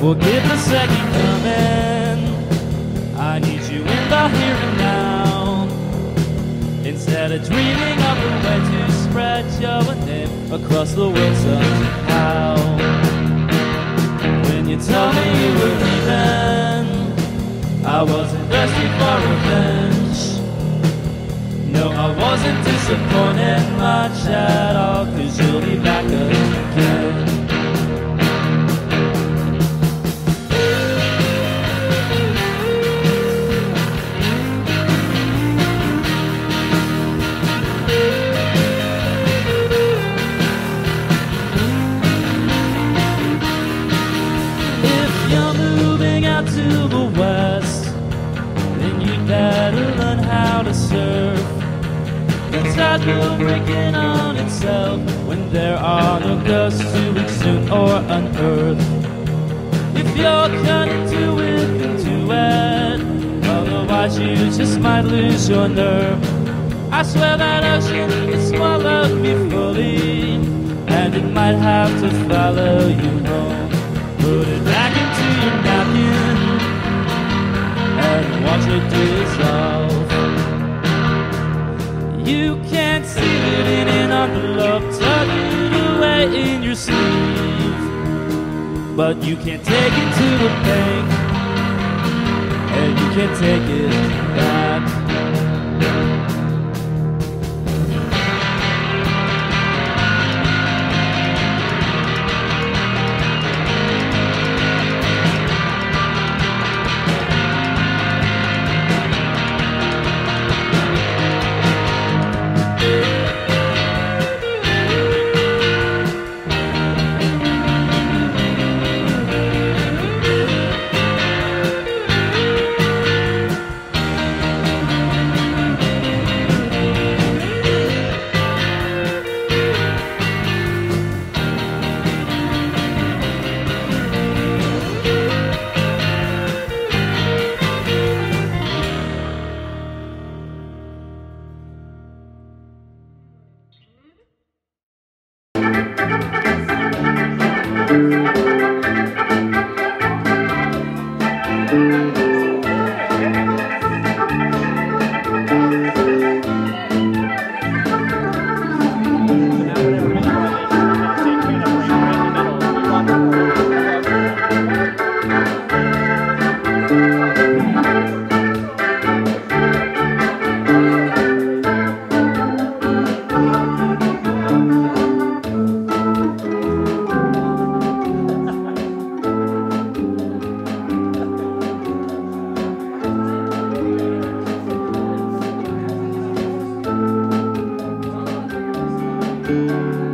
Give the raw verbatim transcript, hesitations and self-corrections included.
forget the second coming. I need you in the here and now. Instead of dreaming of a way to spread your name across the world somehow. When you told me you were leaving, I wasn't thirsty for revenge. No, I wasn't disappointed much at all, 'cause you'll be back again. If you're moving out to the west, then you better learn how to surf. The tide will break in on itself when there are no ghosts to exhume or unearth. If you're cutting too it into it, otherwise you just might lose your nerve. I swear that ocean it swallowed me fully, and it might have to follow you home. Put it back into your napkin and watch it dissolve. You can't see it in an envelope, tuck it away in your sleeve, but you can't take it to the bank, and you can't take it back. Thank you.